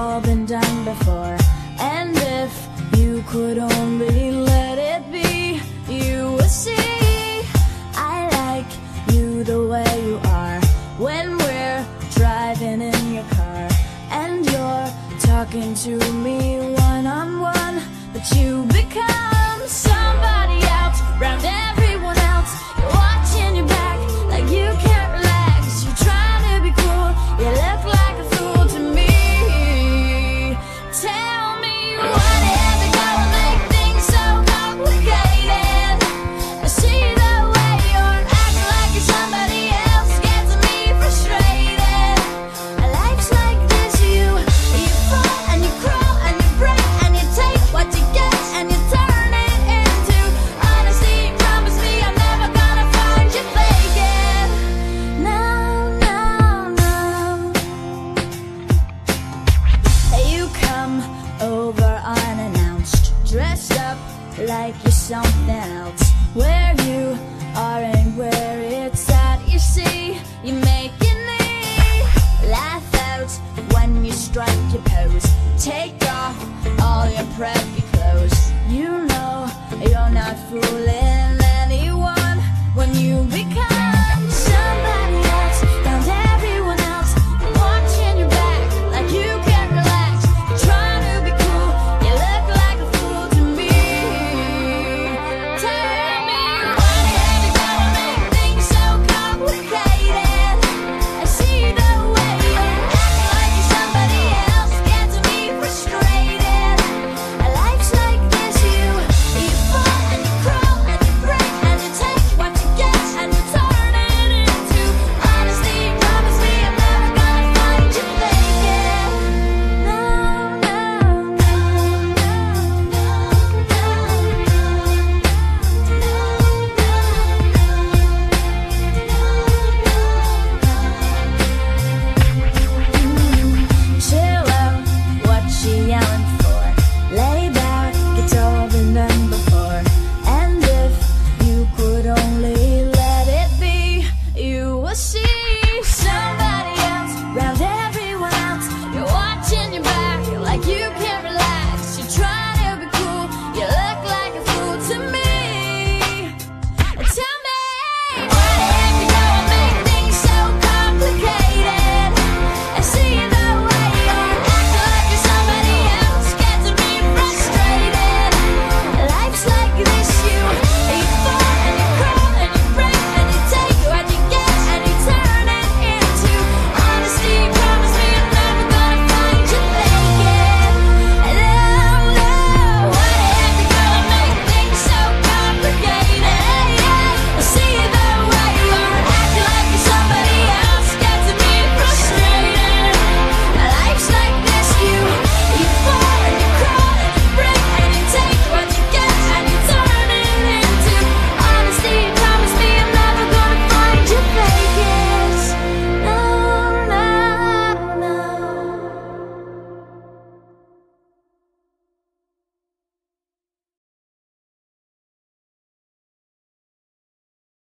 all been done before. And if you could only let it be, you would see I like you the way you are. When we're driving in your car and you're talking to me one-on-one, but you become somebody else around everyone else. You're watching your back like you can't relax. You're trying to be cool, you look like a fool to me. Tell me what is it gonna make things so complicated? I see the way you're acting like you're somebody else gets me frustrated. Life's like this, you fall and you crawl and you break and you take what you get and you turn it into honesty. Promise me I'm never gonna find you faking. No, no, no. You come over unannounced, dressed up like you're something else. Where you are and where it's at, you see, you're making me laugh out when you strike your pose. Take off all your prep